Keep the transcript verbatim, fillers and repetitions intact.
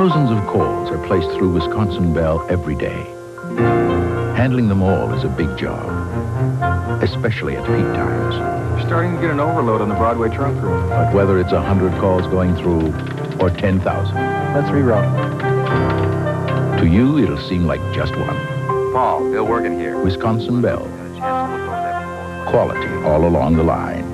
Thousands of calls are placed through Wisconsin Bell every day. Handling them all is a big job, especially at peak times. We're starting to get an overload on the Broadway trunk room. But whether it's a hundred calls going through or ten thousand. Let's reroute. To you, it'll seem like just one. Paul, Bill Worgan here. Wisconsin Bell. Quality all along the line.